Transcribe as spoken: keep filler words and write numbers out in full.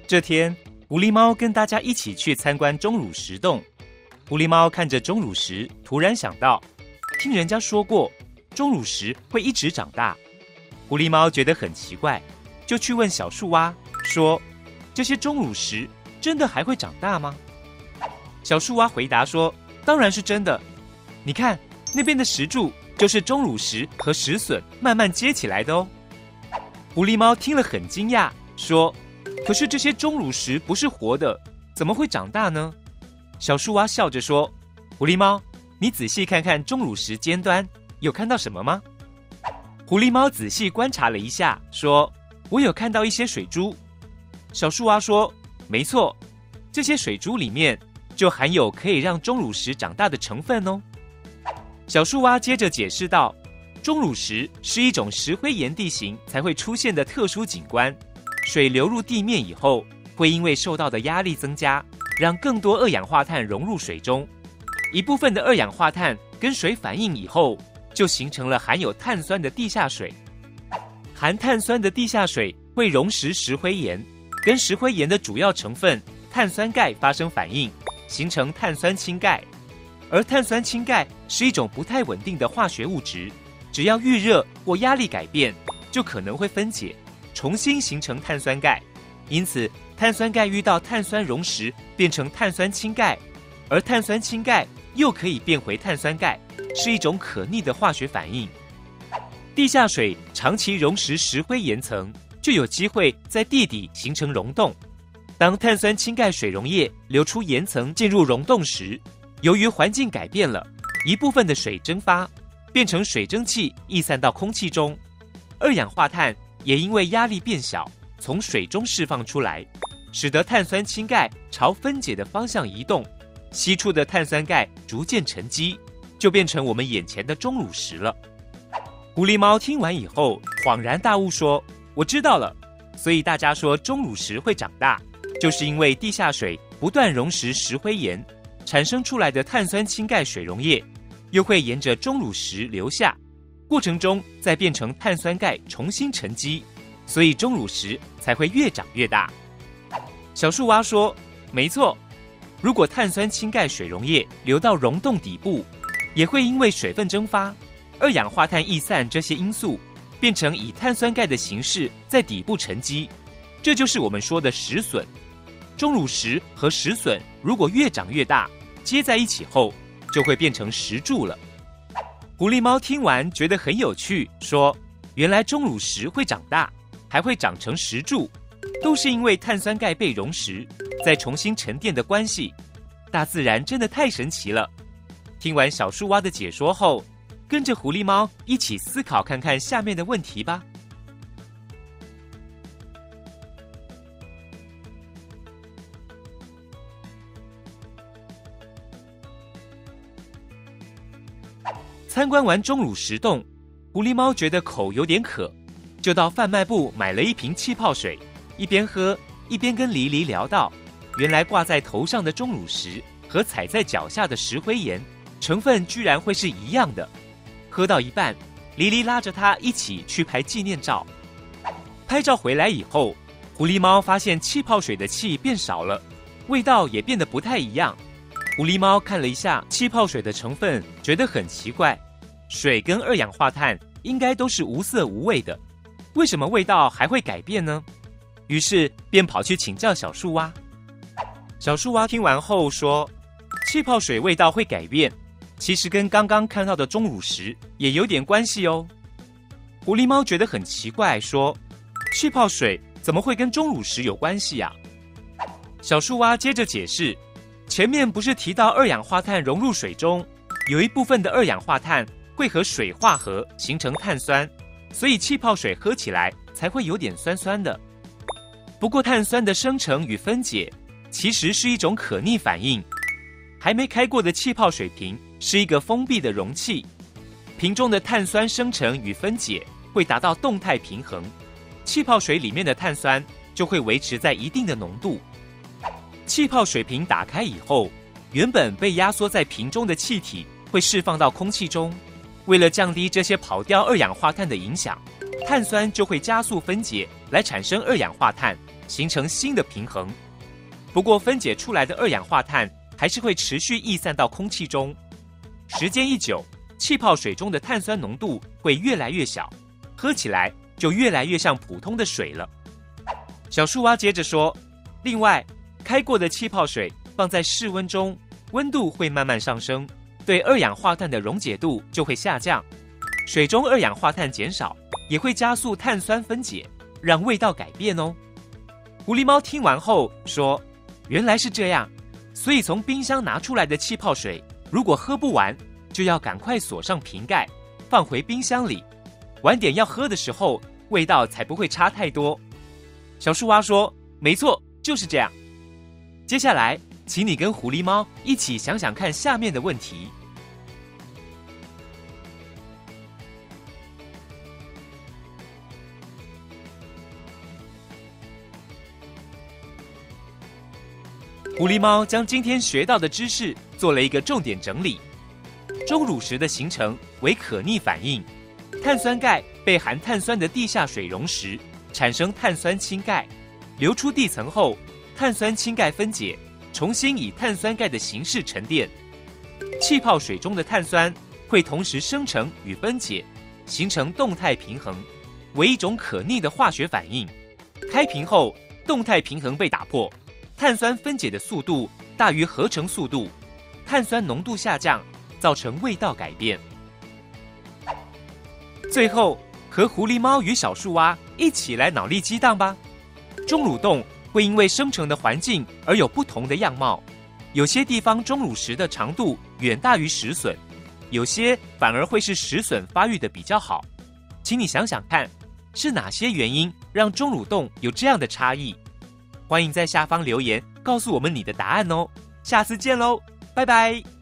这天，狐狸猫跟大家一起去参观钟乳石洞。狐狸猫看着钟乳石，突然想到，听人家说过，钟乳石会一直长大。狐狸猫觉得很奇怪，就去问小树蛙说：“这些钟乳石真的还会长大吗？”小树蛙回答说：“当然是真的。你看，那边的石柱就是钟乳石和石笋慢慢接起来的哦。”狐狸猫听了很惊讶，说：“可是这些钟乳石不是活的，怎么会长大呢？”小树蛙笑着说：“狐狸猫，你仔细看看钟乳石尖端，有看到什么吗？”狐狸猫仔细观察了一下，说：“我有看到一些水珠。”小树蛙说：“没错，这些水珠里面就含有可以让钟乳石长大的成分哦。”小树蛙接着解释道：“钟乳石是一种石灰岩地形才会出现的特殊景观，水流入地面以后，会因为受到的压力增加，让更多二氧化碳融入水中。一部分的二氧化碳跟水反应以后，就形成了含有碳酸的地下水。含碳酸的地下水会溶蚀石灰岩，跟石灰岩的主要成分碳酸钙发生反应，形成碳酸氢钙。而碳酸氢钙是一种不太稳定的化学物质，只要遇热或压力改变，就可能会分解，重新形成碳酸钙。因此，碳酸钙遇到碳酸溶蚀，变成碳酸氢钙，而碳酸氢钙又可以变回碳酸钙，是一种可逆的化学反应。地下水长期溶蚀石灰岩层，就有机会在地底形成溶洞。当碳酸氢钙水溶液流出岩层进入溶洞时，由于环境改变了，一部分的水蒸发，变成水蒸气逸散到空气中，二氧化碳也因为压力变小，从水中释放出来，使得碳酸氢钙朝分解的方向移动，析出的碳酸钙逐渐沉积，就变成我们眼前的钟乳石了。狐狸猫听完以后恍然大悟说：“我知道了，所以大家说钟乳石会长大，就是因为地下水不断溶蚀石灰岩，产生出来的碳酸氢钙水溶液，又会沿着钟乳石流下，过程中再变成碳酸钙重新沉积，所以钟乳石才会越长越大。”小树蛙说：“没错，如果碳酸氢钙水溶液流到溶洞底部，也会因为水分蒸发、二氧化碳逸散这些因素，变成以碳酸钙的形式在底部沉积，这就是我们说的石笋。钟乳石和石笋如果越长越大，接在一起后，就会变成石柱了。”狐狸猫听完觉得很有趣，说：“原来钟乳石会长大，还会长成石柱，都是因为碳酸钙被溶蚀，再重新沉淀的关系。大自然真的太神奇了。”听完小树蛙的解说后，跟着狐狸猫一起思考看看下面的问题吧。参观完钟乳石洞，狐狸猫觉得口有点渴，就到贩卖部买了一瓶气泡水，一边喝一边跟黎黎聊到，原来挂在头上的钟乳石和踩在脚下的石灰岩成分居然会是一样的。喝到一半，黎黎拉着他一起去拍纪念照。拍照回来以后，狐狸猫发现气泡水的气变少了，味道也变得不太一样。狐狸猫看了一下气泡水的成分，觉得很奇怪，水跟二氧化碳应该都是无色无味的，为什么味道还会改变呢？于是便跑去请教小树蛙。小树蛙听完后说：“气泡水味道会改变，其实跟刚刚看到的钟乳石也有点关系哦。”狐狸猫觉得很奇怪，说：“气泡水怎么会跟钟乳石有关系啊？”小树蛙接着解释：“前面不是提到二氧化碳融入水中，有一部分的二氧化碳会和水化合形成碳酸，所以气泡水喝起来才会有点酸酸的。不过碳酸的生成与分解其实是一种可逆反应。还没开过的气泡水瓶是一个封闭的容器，瓶中的碳酸生成与分解会达到动态平衡，气泡水里面的碳酸就会维持在一定的浓度。气泡水瓶打开以后，原本被压缩在瓶中的气体会释放到空气中，为了降低这些跑掉二氧化碳的影响，碳酸就会加速分解来产生二氧化碳， 形成新的平衡。不过分解出来的二氧化碳还是会持续逸散到空气中，时间一久，气泡水中的碳酸浓度会越来越小，喝起来就越来越像普通的水了。小树蛙接着说，另外，开过的气泡水放在室温中，温度会慢慢上升，对二氧化碳的溶解度就会下降，水中二氧化碳减少，也会加速碳酸分解，让味道改变哦。狐狸猫听完后说，原来是这样，所以从冰箱拿出来的气泡水，如果喝不完，就要赶快锁上瓶盖，放回冰箱里，晚点要喝的时候，味道才不会差太多。小树蛙说，没错，就是这样。接下来，请你跟狐狸猫一起想想看下面的问题。狐狸猫将今天学到的知识做了一个重点整理。钟乳石的形成为可逆反应，碳酸钙被含碳酸的地下水溶蚀，产生碳酸氢钙，流出地层后，碳酸氢钙分解，重新以碳酸钙的形式沉淀。气泡水中的碳酸会同时生成与分解，形成动态平衡，为一种可逆的化学反应。开瓶后，动态平衡被打破，碳酸分解的速度大于合成速度，碳酸浓度下降，造成味道改变。最后，和狐狸猫与小树蛙一起来脑力激荡吧。钟乳洞会因为生成的环境而有不同的样貌，有些地方钟乳石的长度远大于石笋，有些反而会是石笋发育的比较好。请你想想看，是哪些原因让钟乳洞有这样的差异？欢迎在下方留言告诉我们你的答案哦。下次见喽，拜拜。